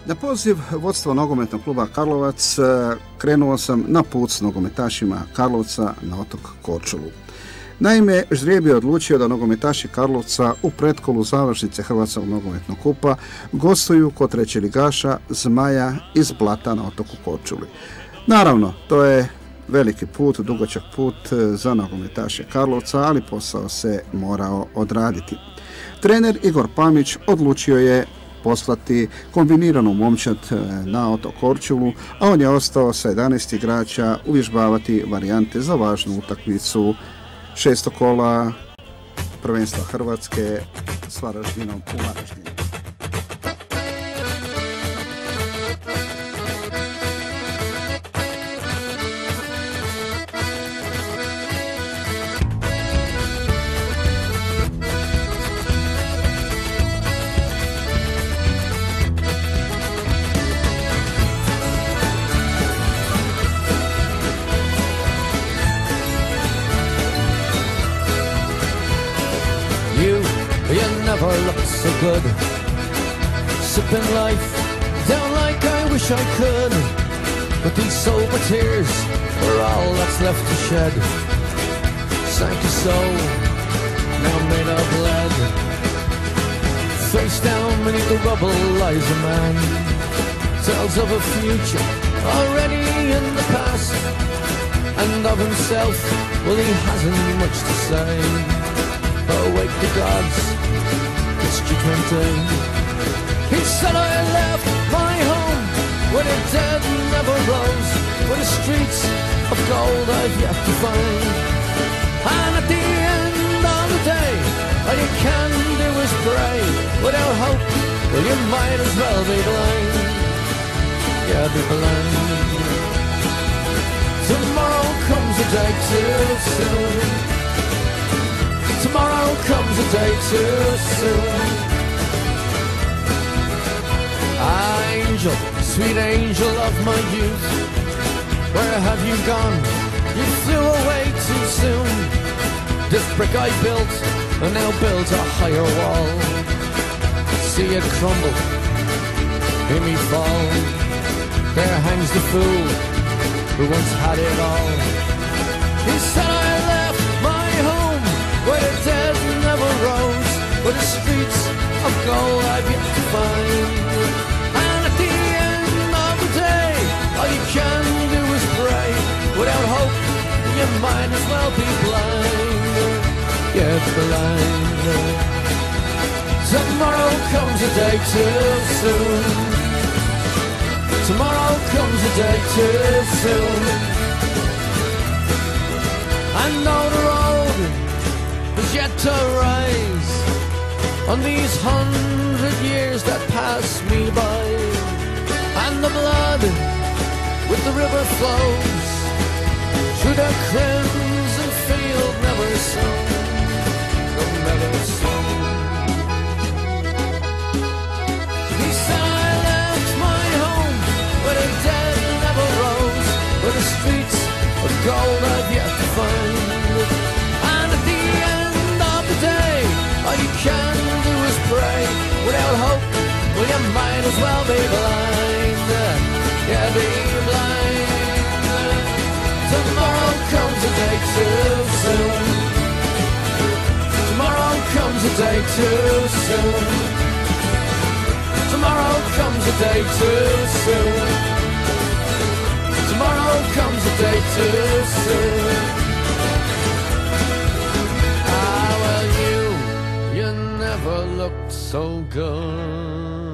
Na poziv vodstva nogometnog kluba Karlovac krenuo sam na put s nogometašima Karlovca na otok Korčulu. Naime, ždrijeb je odlučio da nogometaši Karlovca u pretkolu završnice Hrvatskog nogometnog kupa gostuju kod trećeligaša Zmaja iz Blata na otoku Korčuli. Naravno, to je veliki put, dugačak put za nogometaše Karlovca, ali posao se morao odraditi. Trener Igor Pamić odlučio je poslati kombiniranu momčad na otok Korčulu, a on je ostao sa 11 igrača uvježbavati varijante za važnu utakmicu 6. kola prvenstva Hrvatske s Varaždinom u Varaždinu. Never looked so good, sipping life down like I wish I could. But these sober tears are all that's left to shed. Sank a soul, now made of lead. Face down beneath the rubble lies a man, tells of a future already in the past, and of himself, well, he hasn't much to say. Awake the gods, it's G20. He said I left my home where the dead never rose, where the streets of gold I've yet to find. And at the end of the day, all you can do is pray. Without hope, well, you might as well be blind. Yeah, be blind. Tomorrow comes a day too soon. Tomorrow comes a day too soon. Angel, sweet angel of my youth, where have you gone? You flew away too soon. This brick I built, and now built a higher wall. See it crumble, hear me fall. There hangs the fool who once had it all. He said I left my home where the dead never rose, where the streets of gold I've yet to find. And at the end of the day, all you can do is pray. Without hope, you might as well be blind. Yeah, blind. Tomorrow comes a day too soon. Tomorrow comes a day too soon. I know the road is yet to rise on these 100 years that pass me by, and the blood with the river flows through the crimson field never sown, never sown. He said I left my home where the dead never rose, where the streets of gold I've yet to find. And at the end of the day, all you can do is pray. Without hope, well, you might as well be blind. Yeah, be blind. Tomorrow comes a day too soon. Tomorrow comes a day too soon. Tomorrow comes a day too soon. Tomorrow comes a day too soon. Ah, well, you never looked so good.